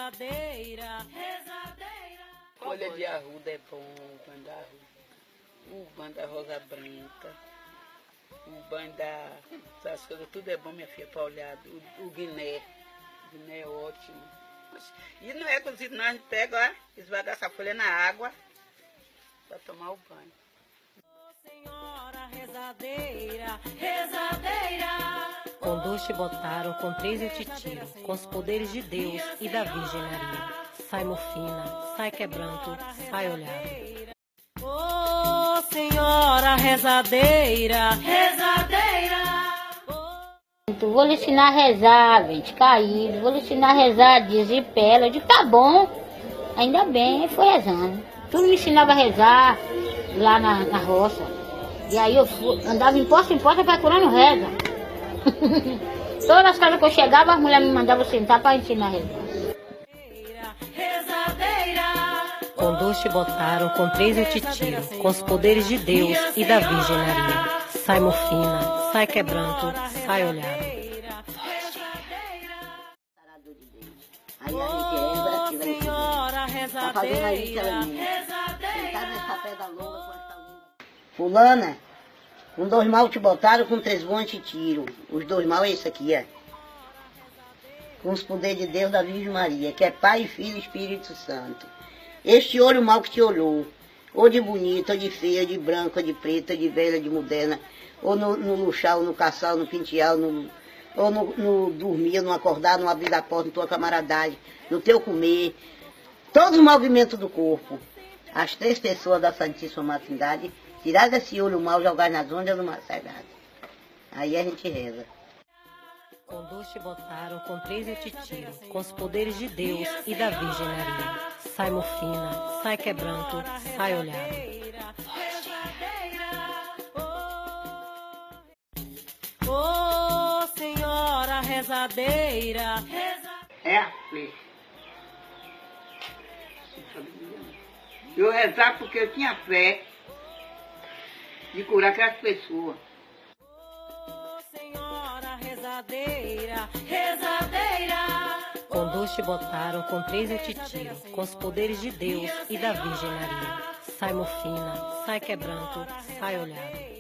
rezadeira, rezadeira. Folha de arruda é bom, o banho da rosa branca, o banho das coisas, tudo é bom, minha filha, para olhar. O guiné é ótimo. E não é cozido, não, a gente pega, ó, esvaga essa folha na água para tomar o banho. Senhora rezadeira, rezadeira. Com 2 te botaram, com 3 eu te tiro, com os poderes de Deus e da Virgem Maria. Sai morfina, sai quebranto, sai olhado. Ô senhora rezadeira, rezadeira. Vou lhe ensinar a rezar, gente, caído. Vou lhe ensinar a rezar, dias de pé. Eu digo, tá bom, ainda bem, foi rezando. Tu me ensinava a rezar lá na roça. E aí eu andava em porta procurando reza. Todas as casas que eu chegava, as mulheres me mandavam sentar para ensinar a rezar. Com 2 te botaram, com 3 eu te tiro, com os poderes de Deus e da Virgem Maria. Sai morfina, sai quebranto, sai olhado. Aí a gente reza, Senhora tá fazendo aí rezadeira, sentar nessa pedra longa com essa língua. Fulana, com 2 mal te botaram, com 3 bons te tiro. Os 2 mal é esse aqui, ó. Com os poderes de Deus da Virgem Maria, que é Pai, Filho e Espírito Santo. Este olho mal que te olhou, ou de bonita, ou de feia, de branca, ou de preta, ou de velha, de moderna, ou no luxar, ou no caçar, ou no pentear, ou no dormir, no acordar, no abrir da porta, na tua camaradagem, no teu comer, todos os movimentos do corpo. As 3 pessoas da Santíssima Trindade, tirar desse olho mal, jogar nas ondas do mar sagrado. Aí a gente reza. Com 2 te botaram, com 3 eu te tiro, com os poderes de Deus e da Virgem Maria. Sai morfina, sai quebranto, sai olhado. ô senhora rezadeira, É a fé. Eu rezava porque eu tinha fé de curar aquelas pessoas. senhora rezadeira, rezadeira. Com 2 te botaram, com 3 eu te tiro, com os poderes de Deus e da Virgem Maria. Sai morfina, sai quebranto, sai olhado.